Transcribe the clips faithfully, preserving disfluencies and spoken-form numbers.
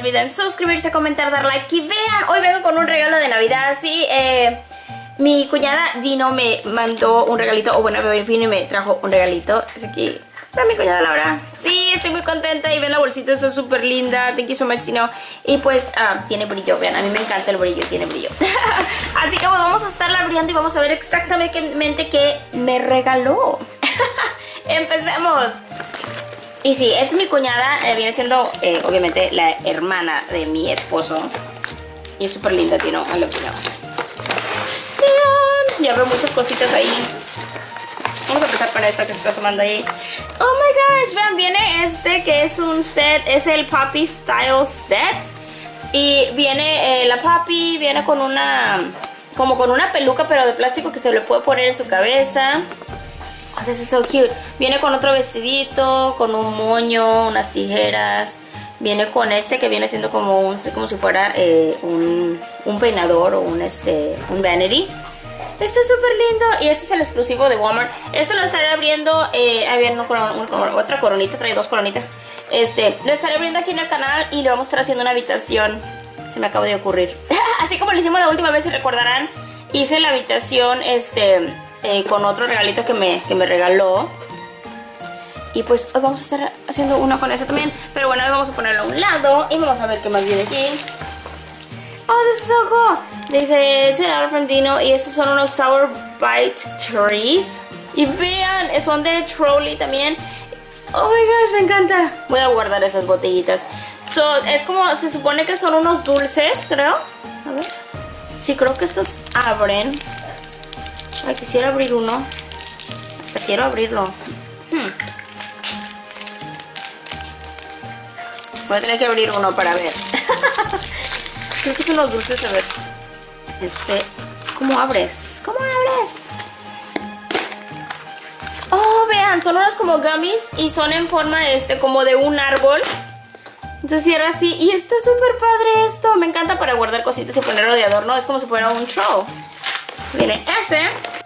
olviden suscribirse, comentar, dar like. Y vean, hoy vengo con un regalo de Navidad. Sí, eh, mi cuñada Dino me mandó un regalito. O bueno, vino y me trajo un regalito. Así que para mi cuñada Laura. Sí, estoy muy contenta. Y ven, la bolsita está súper linda. Thank you so much, Dino. Y pues uh, tiene brillo, vean, a mí me encanta el brillo, tiene brillo. Así que pues, vamos a estarla abriendo y vamos a ver exactamente qué me regaló. Empecemos. Y sí, es mi cuñada, eh, viene siendo eh, obviamente la hermana de mi esposo. Y es súper linda, Dino, a lo que no. Ya veo muchas cositas ahí. Vamos a empezar con esta que se está asomando ahí. Oh my gosh, vean, viene este que es un set, es el Poppy Style Set. Y viene eh, la Poppy, viene con una, como con una peluca pero de plástico que se le puede poner en su cabeza. Oh, this is so cute. Viene con otro vestidito, con un moño, unas tijeras. Viene con este que viene siendo como un, como si fuera eh, un, un peinador o un, este, un vanity. Este es súper lindo y este es el exclusivo de Walmart. Este lo estaré abriendo, eh, había una, una, otra coronita, trae dos coronitas. Este, lo estaré abriendo aquí en el canal y le vamos a estar haciendo una habitación. Se me acaba de ocurrir. Así como lo hicimos la última vez, si recordarán, hice la habitación, este... Eh, con otro regalito que me, que me regaló. Y pues hoy vamos a estar haciendo una con eso también. Pero bueno, hoy vamos a ponerlo a un lado y vamos a ver qué más viene aquí. Oh, this is so cool. Dice two dollars from Dino. Y estos son unos Sour Bite Trees. Y vean, son de trolley también. Oh my gosh, me encanta. Voy a guardar esas botellitas. So, es como, se supone que son unos dulces, creo. A ver. Sí, creo que estos abren. Ay, quisiera abrir uno. Hasta quiero abrirlo. Hmm. Voy a tener que abrir uno para ver. Creo que son los dulces, a ver. Este, ¿cómo abres? ¿Cómo abres? Oh, vean, son unos como gummies y son en forma, este, como de un árbol. Entonces cierra así y está súper padre esto. Me encanta para guardar cositas y ponerlo de adorno. Es como si fuera un troll. Viene ese.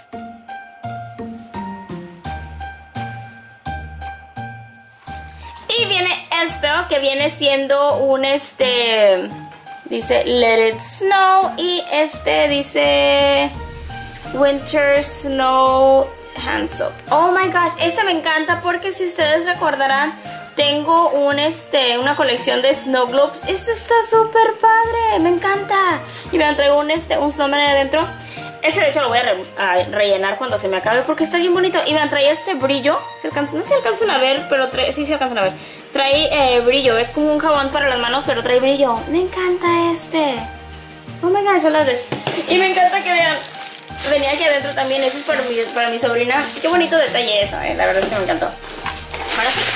Y viene esto que viene siendo un este... Dice Let It Snow. Y este dice Winter Snow Hand Soap. Oh my gosh, este me encanta porque si ustedes recordarán, tengo un este una colección de Snow Globes. Este está súper padre, me encanta. Y vean, traigo un este un snowman adentro. Este de hecho lo voy a, re a rellenar cuando se me acabe porque está bien bonito. Y vean, trae este brillo. ¿Se alcanza? No se alcanzan a ver, pero trae, sí se alcanzan a ver. Trae eh, brillo, es como un jabón para las manos, pero trae brillo. Me encanta este. Oh my gosh, I love this. Y me encanta que vean, venía aquí adentro también. Eso es para mi, para mi sobrina. Qué bonito detalle eso, eh. La verdad es que me encantó. Ahora sí.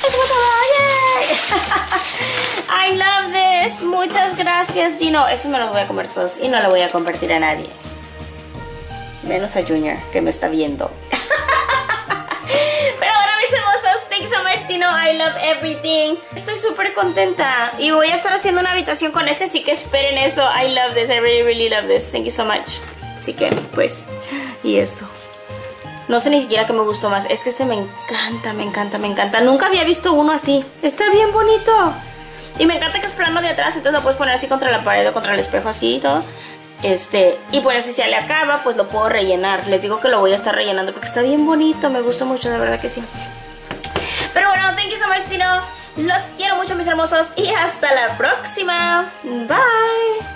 I love this. Muchas gracias, Dino. Eso me los voy a comer todos y no lo voy a compartir a nadie. Menos a Junior, que me está viendo. Pero ahora, mis hermosos, thanks so much, Dino. I love everything. Estoy súper contenta. Y voy a estar haciendo una habitación con ese, así que esperen eso. I love this, I really, really love this. Thank you so much. Así que, pues, y esto. No sé ni siquiera qué me gustó más. Es que este me encanta, me encanta, me encanta. Nunca había visto uno así. Está bien bonito. Y me encanta que es plano de atrás, entonces lo puedes poner así contra la pared o contra el espejo, así y todo. Este, y bueno, si se le acaba, pues lo puedo rellenar. Les digo que lo voy a estar rellenando porque está bien bonito. Me gusta mucho, de verdad que sí. Pero bueno, thank you so much, Dino. Los quiero mucho, mis hermosos. Y hasta la próxima. Bye.